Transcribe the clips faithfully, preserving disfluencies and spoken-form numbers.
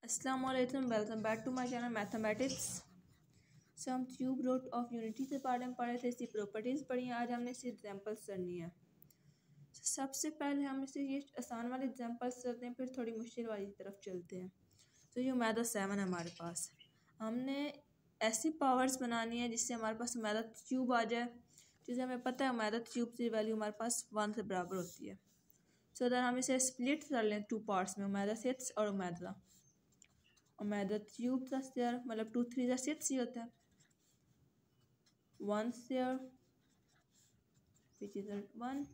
अस्सलामुअलैकुम, welcome back to my channel mathematics. So हम cube root of unity से part में पढ़े थे, इसकी प्रॉपर्टीज़ पढ़ी। आज हमने इसकी एग्जांपल्स करनी है। so, सबसे पहले हम इसे ये आसान वाले एग्जांपल्स करते हैं, फिर थोड़ी मुश्किल वाली तरफ चलते हैं। तो ये उमेदा सेवन है हमारे पास। हमने ऐसी पावर्स बनानी है जिससे हमारे पास उमेदा क्यूब आ जाए, जिसे हमें पता है उमेदा क्यूब की वैल्यू हमारे पास वन से बराबर होती है। सो so, अगर हम इसे स्प्लिट कर लें टू पार्ट्स में, उमेदा सिक्स और उमेदा उमेदा क्यूब का स्क्वायर, मतलब टू थ्री का सिक्स ही होता है, one square which is one.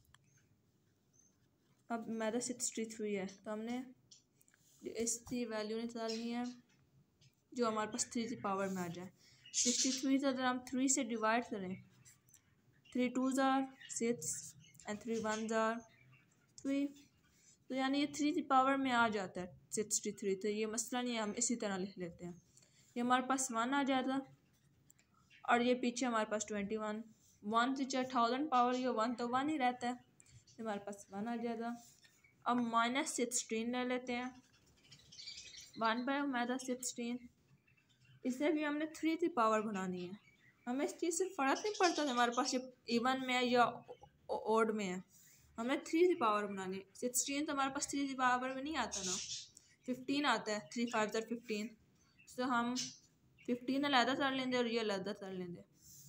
अब उमेदा सिक्सटी थ्री है, तो हमने इसकी वैल्यू निकालनी है जो हमारे पास थ्री की पावर में आ जाए। सिक्सटी थ्री तो अगर हम थ्री से डिवाइड करें, थ्री टू जार सिक्स एंड थ्री वन जार थ्री, तो यानी ये थ्री की पावर में आ जाता है सिक्सटी थ्री। तो ये मसला नहीं है, हम इसी तरह लिख लेते हैं। ये हमारे पास वन आ जाता और ये पीछे हमारे पास ट्वेंटी वन, वन से चाहे थाउजेंड पावर ये वन तो वन ही रहता है, तो हमारे पास वन आ जाएगा। अब माइनस सिक्सटीन ले लेते हैं, वन बाय उमेदा सिक्सटीन। इसे भी हमने थ्री की पावर बनानी है। हमें इस चीज़ से फ़र्क नहीं पड़ता कि हमारे पास ये इवन में है या ओड में है, हमें थ्री की पावर बनानी है। सिक्सटीन तो हमारे पास थ्री की पावर में नहीं आता ना, फिफ्टीन आता है, थ्री फाइव ज़र फिफ्टीन। तो हम फिफ्टीन अलहदा कर लेंगे और ये अलहदा कर लेंगे।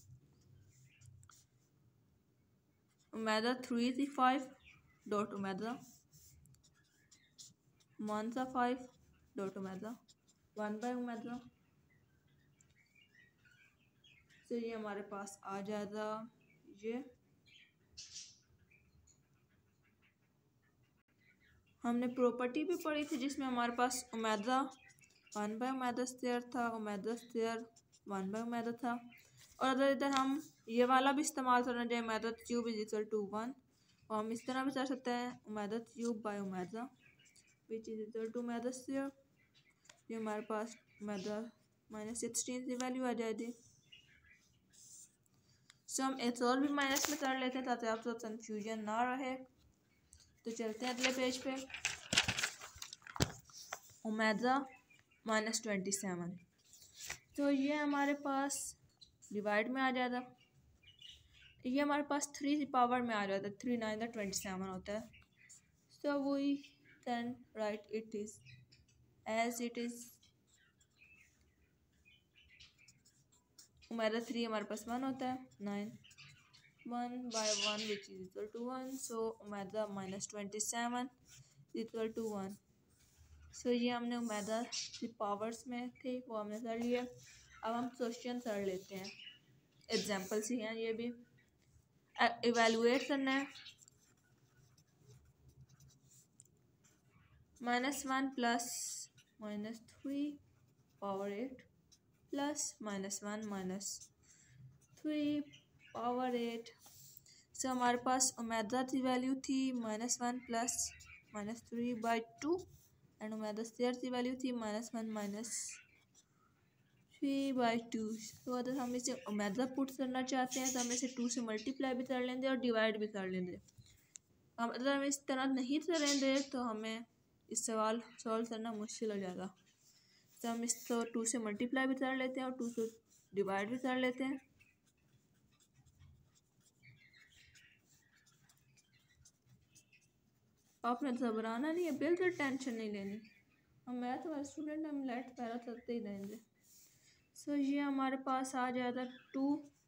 उमेदा थ्री थी फाइव डॉट उमेदा वन सा five dot omega one by omega. तो ये हमारे पास आ जाएगा। ये हमने प्रॉपर्टी भी पढ़ी थी जिसमें हमारे पास omega one by omega square था, omega square one by omega था। और अगर इधर हम ये वाला भी इस्तेमाल करना चाहें, omega cube is equal to one, और हम इस तरह भी कर सकते हैं omega cube by omega which is equal to omega square. ये हमारे पास उमेदा माइनस सिक्सटीन की वैल्यू आ जाएगी। सो हम एक और भी माइनस में कर लेते हैं ताकि आपको कंफ्यूजन ना रहे। तो चलते हैं अगले पेज पे। उमेदा माइनस ट्वेंटी सेवन, तो ये हमारे पास डिवाइड में आ जाता, ये हमारे पास थ्री की पावर में आ जाता है, three nine the twenty seven होता है। So we can write it is as it is. Omega three हमारे पास वन होता है, nine one by one which is equal to one. So omega minus twenty seven equal to one. So ये हमने उमेदा की powers में थे वो हमने कर लिया। अब हम क्वेश्चन कर लेते हैं, एग्जाम्पल्स ही हैं, ये भी इवेलुएट करना है। Minus one plus minus three power eight plus minus one minus three power eight. So हमारे पास उमेदा की वैल्यू थी minus one plus minus three by two, and omega square की वैल्यू थी minus one minus three by two. तो अगर हम इसे उमेदा पुट करना चाहते हैं तो हम इसे टू से मल्टीप्लाई भी कर लेंगे और डिवाइड भी कर लेंगे। हम अगर हम इस तरह नहीं करेंगे तो हमें इस सवाल सॉल्व करना मुश्किल हो जाएगा। तो हम इसको टू से मल्टीप्लाई भी कर लेते हैं और टू से डिवाइड भी कर लेते हैं। आपने घबराना नहीं है, बिल्कुल टेंशन नहीं लेनी, हम मैथ वाले स्टूडेंट, हम लेट पैरा करते ही रहेंगे। सो so, ये हमारे पास आ जाएगा टू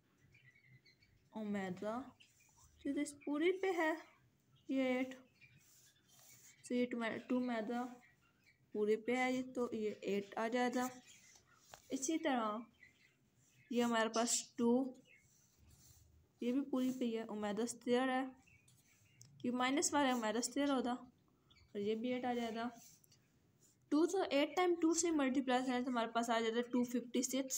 ओमेगा, जो इस पूरी पे है ये एट। सो so, ये टू ओमेगा पूरे पे है ये, तो ये एट आ जाएगा। इसी तरह ये हमारे पास टू, ये भी पूरी पे है, ओमेगा स्क्वायर है, ये माइनस वाला उमेदा स्क्वायर होगा, और ये भी एट आ जाएगा। टू तो एट टाइम टू से मल्टीप्लाई करें तो हमारे पास आ जाएगा two fifty six.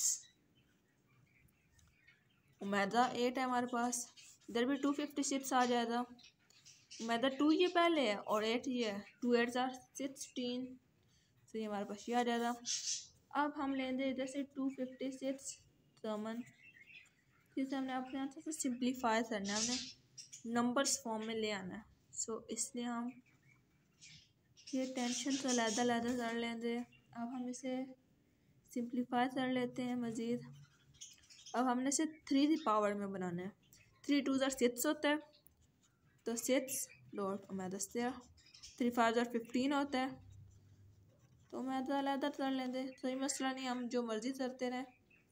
Omega eight है हमारे पास, इधर भी टू फिफ्टी सिक्स आ जाएगा। उमेदा टू ये पहले है और एट ये है, टू एट जार सिक्सटीन, तो ये हमारे पास ये आ जाएगा। अब हम लेंगे इधर से टू फिफ्टी सिक्स कॉमन, जिसे हमने अपने हाथ से सिंप्लीफाई करना है, हमने नंबर्स फॉर्म में ले आना है। सो so, इसलिए हम ये टेंशन तो अलहदा अलहदा कर लेंगे। अब हम इसे सिंप्लीफाई कर लेते हैं मज़ीद। अब हमने इसे थ्री की पावर में बनाना है। थ्री टू ज़र सिक्स होता है, तो six dot omega square. Three five ज़र फिफ्टीन होता है, तो ओमेगा अलहदा कर लेंगे, कोई मसला नहीं, हम जो मर्ज़ी करते रहें।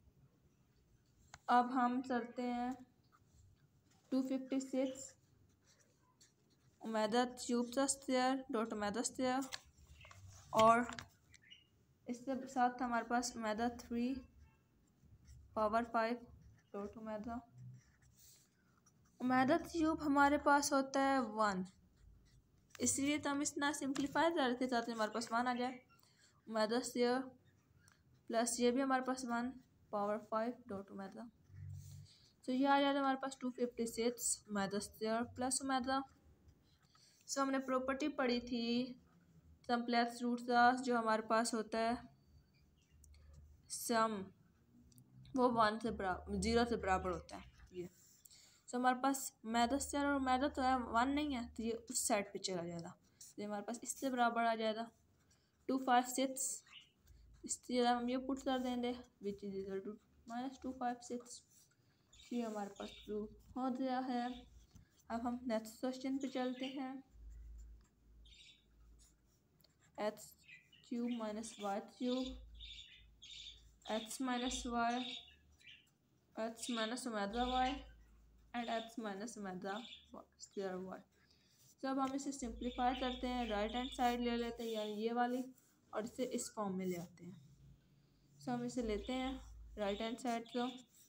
अब हम करते हैं two fifty six omega cube का स्क्वायर डॉट ओमेगा स्क्वायर, और इसके साथ हमारे पास omega three power five dot omega. Omega cube हमारे पास होता है वन, इसलिए तो हम इतना सिंप्लीफाई करके चाहते हैं हमारे पास वन आ जाए। ओमेगा स्क्वायर प्लस ये भी हमारे पास one power five dot omega, तो ये आ जाता है हमारे पास two fifty six omega square plus omega. So हमने प्रॉपर्टी पढ़ी थी कम्प्लेक्स रूट का, जो हमारे पास होता है सम वो वन से बराबर जीरो से बराबर होता है ये। सो हमारे पास ओमेगा स्क्वायर और ओमेगा तो है वन नहीं है, तो ये उस साइड पे चला जाएगा, तो हमारे पास इससे बराबर आ जाएगा टू फाइव सिक्स। इसकी जगह हम ये पुट कर देंगे which is equal to minus two five six. ये हमारे पास प्रूफ हो गया है। अब हम नेक्स्ट क्वेश्चन पे चलते हैं। X cube minus y cube x minus y x minus omega y and x minus omega square y. जब हम इसे सिंप्लीफाई करते हैं, राइट हैंड साइड ले लेते हैं यानी ये वाली, और इसे इस फॉर्म में ले आते हैं। सो हम इसे लेते हैं राइट हैंड साइड को,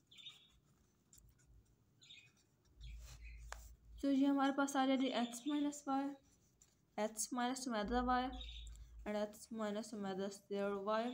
तो ये हमारे पास आ जाएगी x minus y x minus omega y and x minus omega square y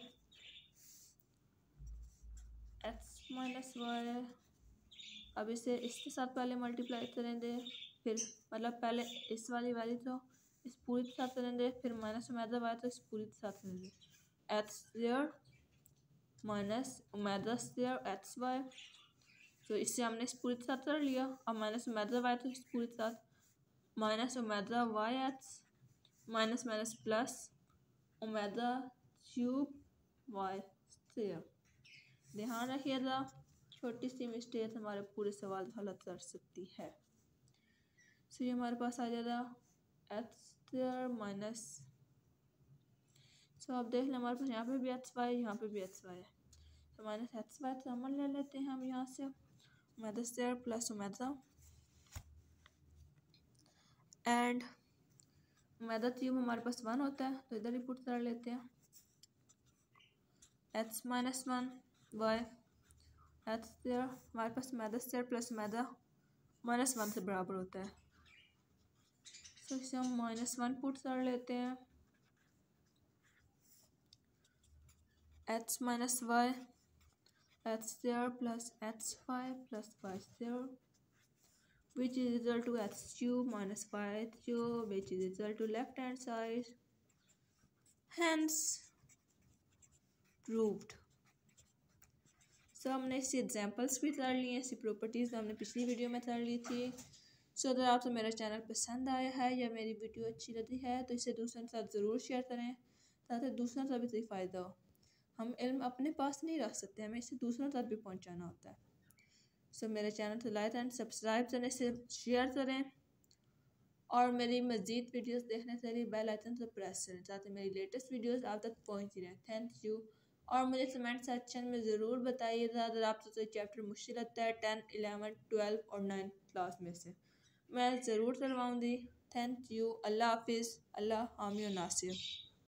x minus y. अब इसे इसके साथ पहले मल्टीप्लाई करेंगे, फिर मतलब पहले इस वाली वाली तो इस पूरी के साथ करेंगे, फिर माइनस ओमेगा वाई तो इस पूरी के साथ करेंगे। X square minus omega square x y, तो इससे हमने इस पूरी के साथ कर लिया। अब माइनस ओमेगा वाई तो इस पूरी के साथ minus omega y x minus minus plus omega cube y square. ध्यान रखिएगा, छोटी सी मिस्टेक हमारे पूरे सवाल गलत कर सकती है। सो ये हमारे पास आ जाएगा एक्स स्क्वायर माइनस, सो आप देख लें हमारे पास यहाँ पे भी एक्स वाई यहाँ पे भी एक्स वाई है, तो माइनस एक्स वाई कॉमन ले लेते हैं हम यहाँ से। Omega square plus omega and omega cube हमारे पास वन होता है, तो इधर ही पुट कर लेते हैं। X minus one y x square हमारे पास omega square plus omega minus one से बराबर होता है, तो इसे हम माइनस वन पुट कर लेते हैं। X minus y x square plus x y plus y square which is equal to x cube minus y cube which is equal to left hand side, hence proved। So हमने इसकी examples भी कर लिए हैं, इसकी properties हमने पिछली video में कर ली थी। सो अगर आपको मेरा चैनल पसंद आया है या मेरी वीडियो अच्छी लगी है तो इसे दूसरों के साथ ज़रूर शेयर करें ताकि दूसरों का भी फ़ायदा हो। हम इल्म अपने पास नहीं रख सकते, हमें इसे दूसरों तक भी पहुंचाना होता है। सो so, मेरे चैनल को लाइक एंड सब्सक्राइब करें, से शेयर करें, और मेरी मज़ीद वीडियोस देखने के लिए बेल आइकन को प्रेस करें ताकि मेरी लेटेस्ट वीडियोस आप तक पहुंचती रहें। Thank you. और मुझे कमेंट सेक्शन में ज़रूर बताइएगा अगर आपको कोई चैप्टर मुश्किल लगता है टेन इलेवन ट्वेल्व और नाइन्थ क्लास में से, मैं ज़रूर करवाऊँगी। Thank you. अल्लाह हाफिज़। अल्लाह हामी और नासिर।